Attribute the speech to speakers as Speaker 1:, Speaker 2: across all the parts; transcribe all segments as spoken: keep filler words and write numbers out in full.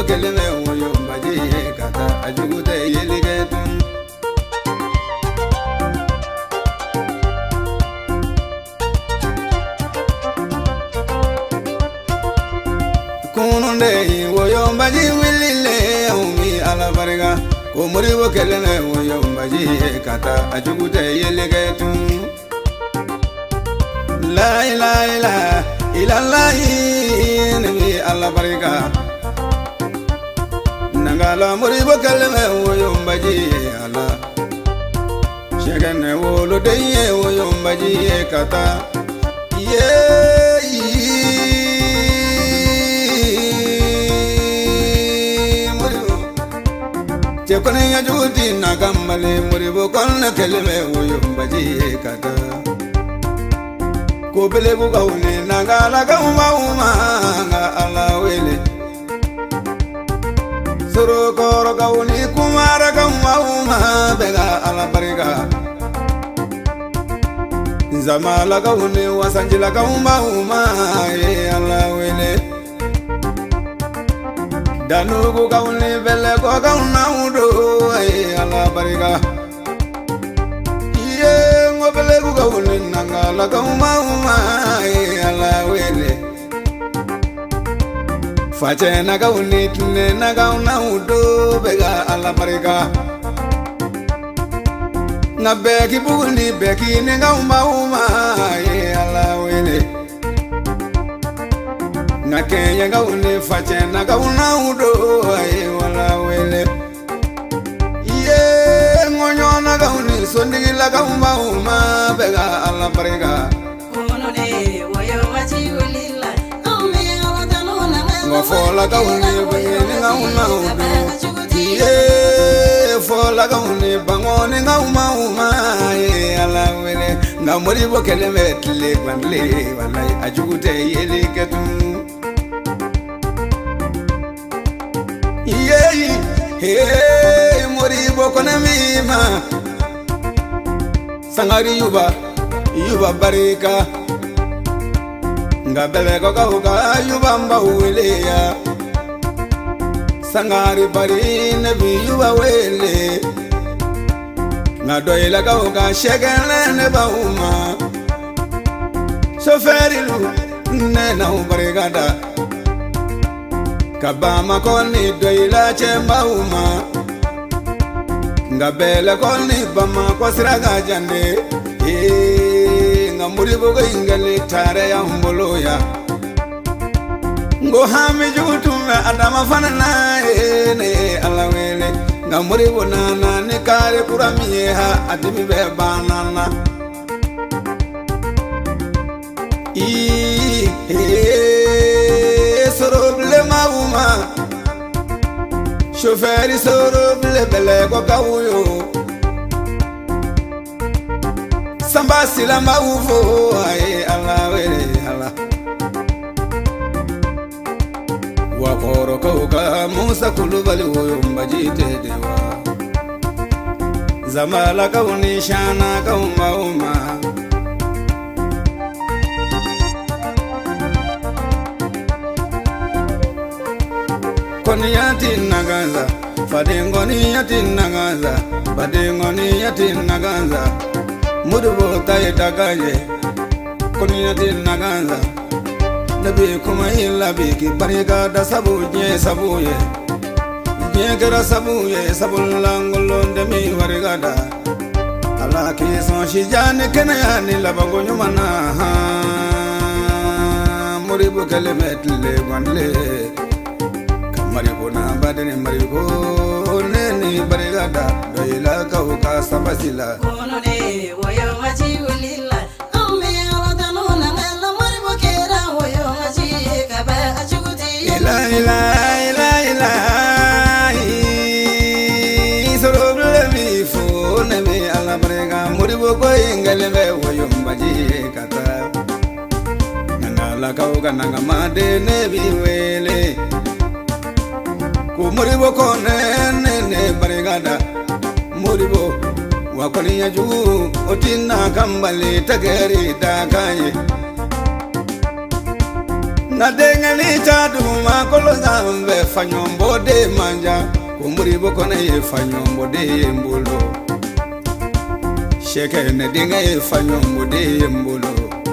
Speaker 1: keleme woyo mbaji kata ajugute yeligetun kununde woyo mbaji wilile umi alabarga ko muribo keleme woyo mbaji kata ajugute yeligetun la ilaha illa illallah nabi alabarga nangala muribo keleme woyo mbaji ala shegane wolo deye woyo mbaji kata ye muribo chekone ya juti nagamale muribo kolne keleme woyo mbaji kata ko belebu gaune nangala gauma uma nga ala wele soro koro gauni kumara gauma uma bega ala bariga zamala gauni wasanjila gauma uma e ala wele danugu gauni bele ko gauna udo e ala bariga ye ngobele ku gauni nangala gauma uma e ala wele fache na gauni tune na gauna udo bega ala bariga na beki buguni beki ne gauma uma e ala wele na kenya gauni fache na gauna udo e ala wele ye ngonyo na gauni sondigi la gauma uma bega ala bariga
Speaker 2: kunune woyo mbaji wilila umi alatanuna
Speaker 1: fola gauni bangene ngauna udo ye fola gauni bangone ngauma uma e ala wele ngamuri bo keleme tle kwandle walai ajugute yele ketu ye he muri bo konami ma sangari yuba yuba barika ngabele ko kauka yuba mba weleya sangari bari nebi yuba wele ngadoila kauka shegele ne bauma soferi lu nena ubarigada kabama koni doila chemba uma ngabele koni bama kwa siraga jande e ngamuri bogo ingale tare ya mboloya ngo hami jutume adama fanana e ne alawele ngamuri bonana ne kare kuramiye ha adimi be banana i e soroble mauma chauffeur soroble bele ko kawuyo samba sila mauvo ay ala wele ala wa koro kauka musa kulubali woyo mbajite dewa zamala kauni shana kauma uma koni yati nagaza fadengoni yati nagaza badengoni yati nagaza mudubo taye dagaye koni yati nagaza nabi kuma illa biki bariga da sabuje sabuye nyegera sabuye sabulangolo ndemi warigada ala ki son shijane kenayani labango nyumana muribo kelemetle gwanle maribo na badene maribo neni barigada doila kauka sabasila
Speaker 2: kunune woyo mbaji wilila umi alatanuna ngala maribo kera woyo mbaji kaba ajuguti
Speaker 1: ila ila ila ila soroble mi fo nemi ala barega muribo ko ingale woyo mbaji kata nangala kauka nanga madene biwele muribo kone nene barigada muribo wakoni ya juu otina kambali tageri takaye na dengeli chaduma kolo zambe fanyombo de manja kumuri boko na ye fanyombo de mbolo sheke ne dinga ye fanyombo de mbolo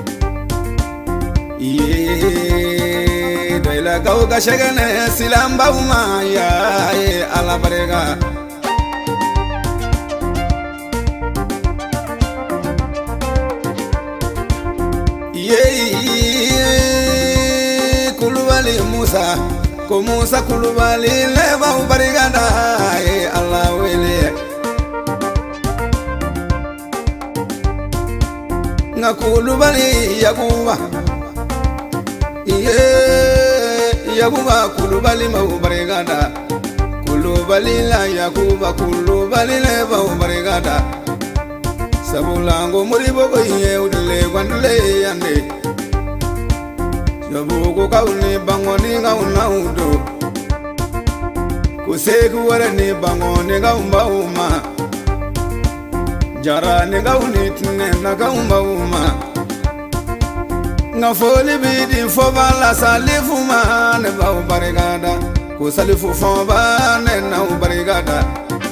Speaker 1: ye doila gauga sheke ne silamba uma ya ye alabarega Kulubali Musa, ko Musa Kulubali leva ubarigada e Allah wele. Na Kulubali Yakuba, iye Yakuba Kulubali ma ubarigada. Kulubali la Yakuba Kulubali leva ubarigada. Sabulango muribo ko iye udle gwandle yande. Yabuko kauni bangoni ngauna udo kuseku wara ni bangoni ngaumba uma jara ni ngauni tine na ngaumba uma ngafoli bidi fobala salifu ma ne ba ubarigada kusalifu foba ne na ubarigada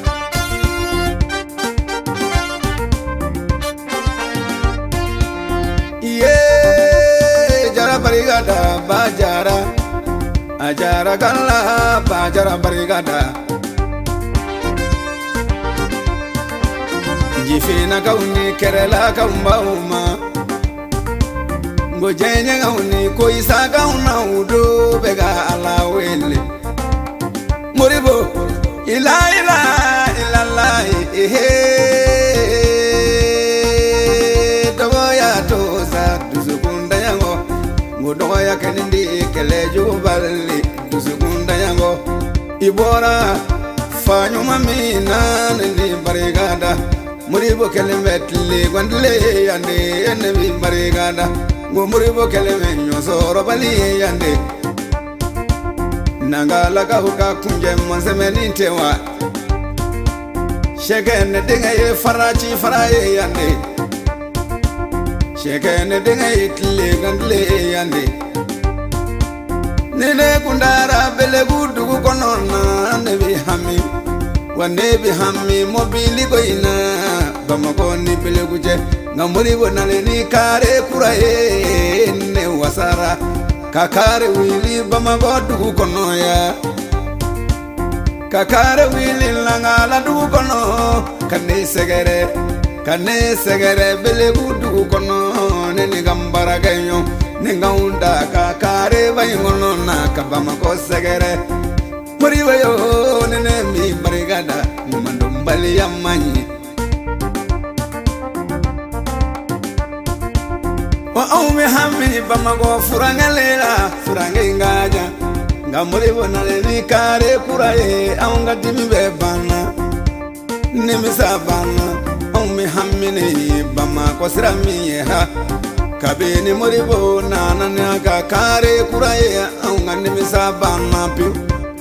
Speaker 1: barigada bajara ajara galla bajara barigada jifina kauni kerela kaumba uma ngojenye kauni koisa kauna udo bega ala wele muribo ila ila ila la ehe doya toza duzukunda yango ngodoya ya kenindi keleju balli dusugunda yango ibora fanyu mamina ndi barigada muribo kelemetli gwandle yande enbi barigada ngo muribo kelemenyo soro bali yande nangala ka huka kunje monsemeni tewa shekene dinga ye farachi faraye yande shekene dinga itli gandle yande nene kundara bele gudu konona nebi hami wanebi hami mobili goina bamako ni bele guje ngamuri bonale ni kare kuraye ne wasara kakare wili bamako du konoya kakare wili langala du kono kane segere kane segere bele gudu kono nene gambara ganyo ningaunda kakare bayingono na kabama ko segere muriwa yo nene mi barigada mumandombali yamanyi wa aume hami bama go furangalela furange ngaja ngamuribo nale kare kuraye aunga dimi bebana nimisabana aume hami ne bama ko sirami ha kabini muribo nana naga kare kuraye aunga nimisabana piu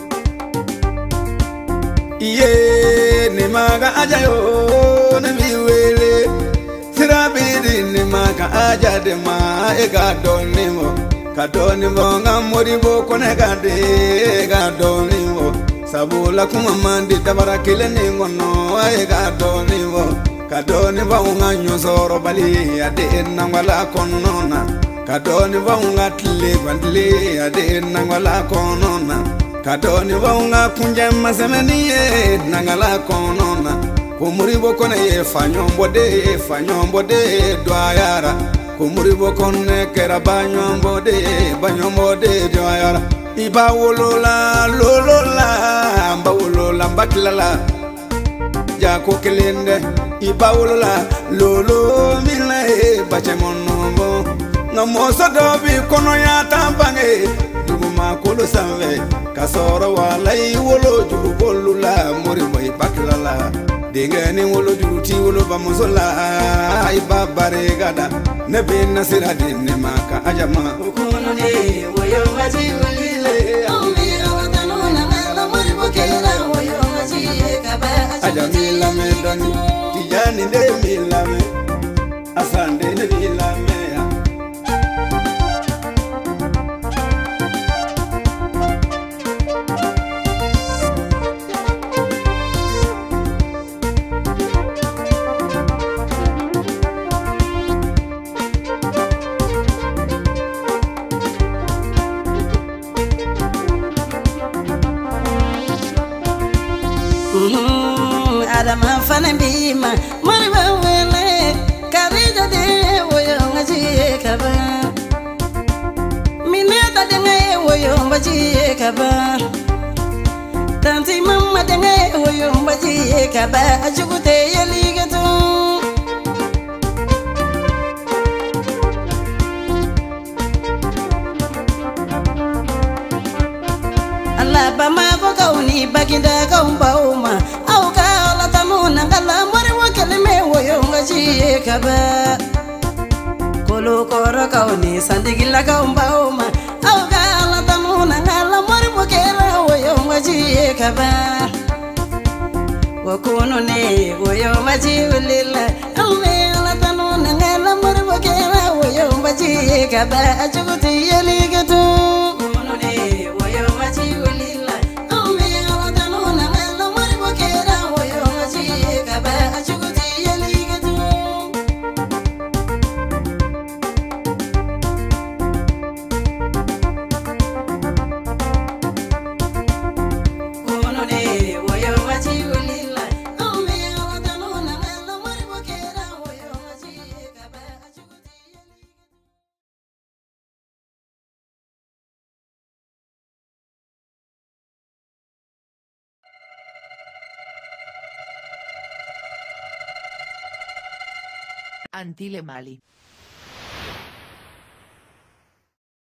Speaker 1: iye nimaga ajayo nemiwele sirabidi nimaga ajade ma ega donimo kadonimo nga muribo konega de ega donimo sabula kuma mandi dabara kile ningono ega donimo kadoni vaunga nyosoro bali ade nangwala konona kadoni vaunga tile bandle ade nangwala konona kadoni vaunga kunja masemeniye nangala konona kumuribo kone ye fanyombo de fanyombo de doayara kumuribo kone kera banyombo de banyombo de doayara iba wolola lolola mba wolola mbatlala jako kelende ibawolola lolo mile bache monombo ngamoso dobi kono ya tambange duguma kolo sanve kasoro wala iwolo juru bolula mori boy baklala dengeni wolo juru ti wolo bamusola ibabare gada nebe nasira dinne maka ajama
Speaker 2: kono de woyo maji ulile omi awatanuna ngala mori bokela woyo maji kaba
Speaker 1: ajamila medoni tijani de milame asande de milame
Speaker 2: bane bima mariba wele karija de woyo ngaji kaba mineta de ngai woyo mbaji kaba tanti mama de ngai woyo mbaji kaba ajugute yeligatu Allah bama ko kauni baginda kaumbauma au kala tamuna ngala mari wakeleme woyo ngaji kaba kolo koro kauni sandigila kaumbauma au kala tamuna ngala mari wakera woyo ngaji kaba wakuno ne woyo ngaji ulila amme ala tamuna ngala mari wakera woyo ngaji kaba ajuguti yeligatu wakuno ne woyo ngaji
Speaker 3: Antile Mali.